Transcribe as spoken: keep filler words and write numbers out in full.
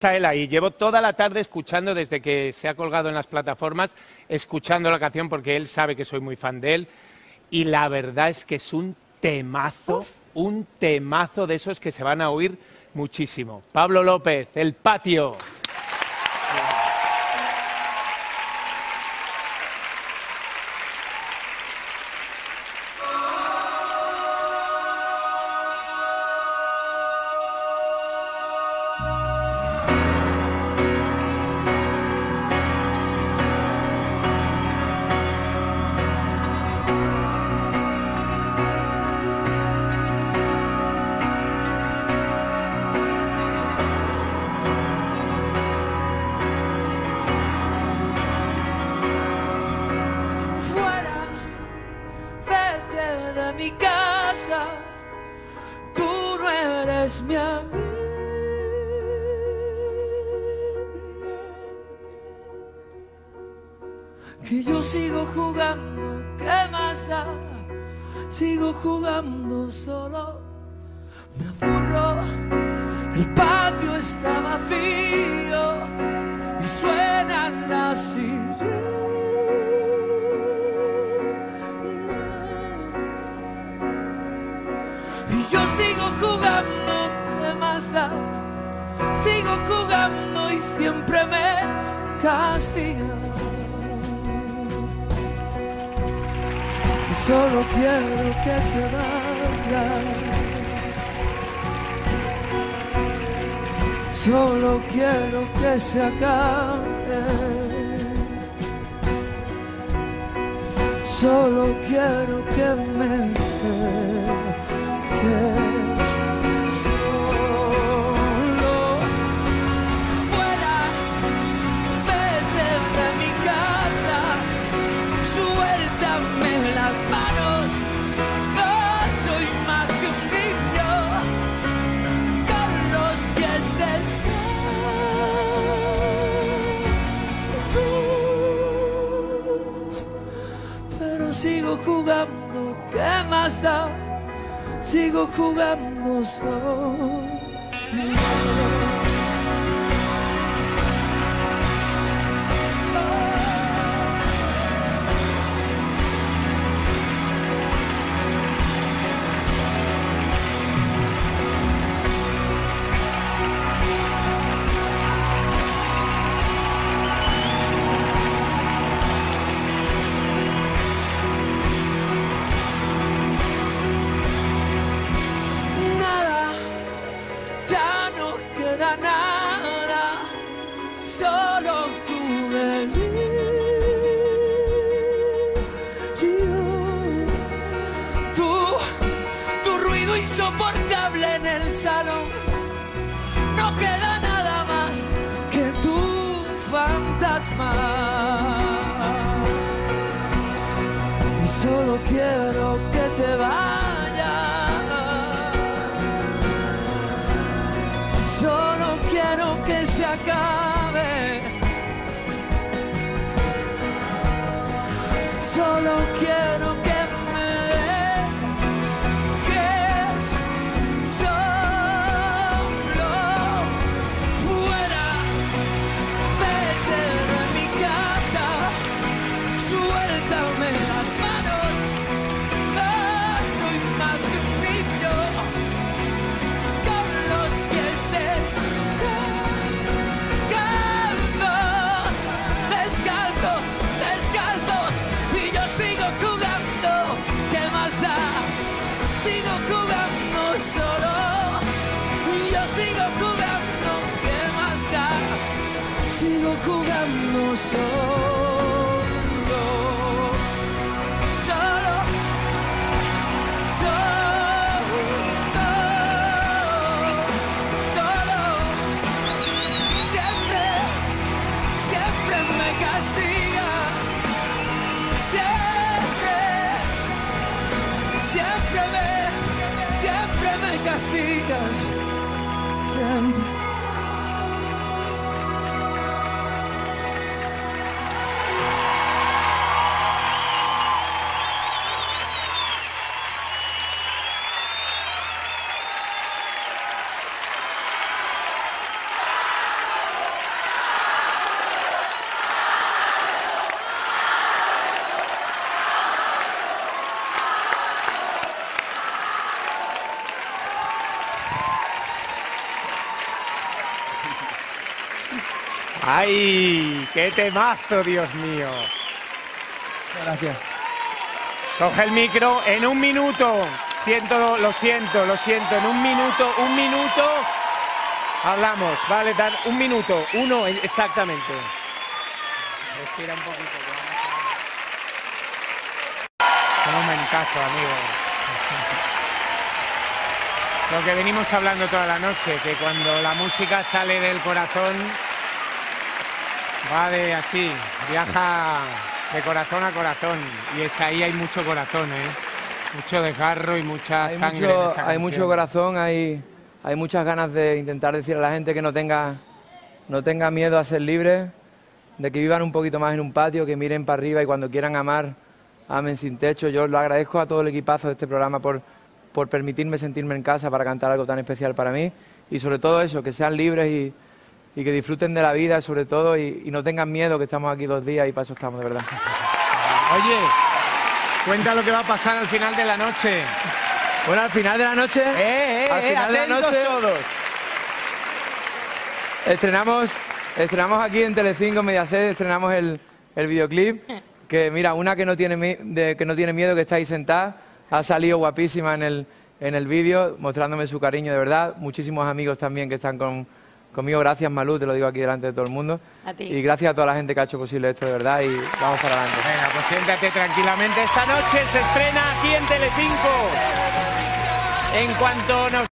él ahí. Llevo toda la tarde escuchando, desde que se ha colgado en las plataformas, escuchando la canción porque él sabe que soy muy fan de él. Y la verdad es que es un temazo, Uf. un temazo de esos que se van a oír muchísimo. Pablo López, El Patio. Que yo sigo jugando, ¿qué más da? Sigo jugando solo, me aburro, el patio está vacío y suenan las sirenas. Y yo sigo jugando, ¿qué más da? Sigo jugando y siempre me castiga. Solo quiero que te vayas, solo quiero que se acabe, solo quiero que me dejes. Sigo jugando, ¿qué más da? Sigo jugando solo. Nada, solo tu delirio, tu, tu ruido insoportable en el salón. No queda nada más que tu fantasma. Y solo quiero que te vayas. Solo quiero que se acabe. Solo quiero que me dejes solo. Fuera, vete de mi casa. Suéltame las manos. No soy más que un niño. Sigo jugando solo, yo sigo jugando, ¿qué más da? Sigo jugando solo, solo, solo, solo. Siempre, siempre me castigas, siempre, siempre me Siempre me castigas, siempre. ¡Ay! ¡Qué temazo, Dios mío! Gracias. Coge el micro en un minuto. Siento, lo siento, lo siento. En un minuto, un minuto. Hablamos, vale, dar un minuto. Uno, exactamente. Respira un poquito. Un momentazo, amigo. Lo que venimos hablando toda la noche, que cuando la música sale del corazón, va de así, viaja de corazón a corazón. Y es ahí hay mucho corazón, ¿eh? Mucho desgarro y mucha Hay sangre. mucho, en esa hay canción. mucho corazón, hay, hay muchas ganas de intentar decir a la gente que no tenga, no tenga miedo a ser libre, de que vivan un poquito más en un patio, que miren para arriba y cuando quieran amar, amen sin techo. Yo lo agradezco a todo el equipazo de este programa por, por permitirme sentirme en casa para cantar algo tan especial para mí. Y sobre todo eso, que sean libres y, y que disfruten de la vida, sobre todo, y, y no tengan miedo, que estamos aquí dos días y para eso estamos, de verdad. Oye, cuenta lo que va a pasar al final de la noche. Bueno, al final de la noche... ¡Eh, eh, al eh! final de la Atentos noche todos. Estrenamos, estrenamos aquí en Telecinco, Mediaset, estrenamos el, el videoclip. Que mira, una que no tiene mi- de, que no tiene miedo, que está ahí sentada, ha salido guapísima en el, en el vídeo, mostrándome su cariño de verdad. Muchísimos amigos también que están con, conmigo. Gracias, Malú, te lo digo aquí delante de todo el mundo. A ti. Y gracias a toda la gente que ha hecho posible esto de verdad y vamos para adelante. Venga, pues siéntate tranquilamente. Esta noche se estrena aquí en Telecinco. En cuanto nos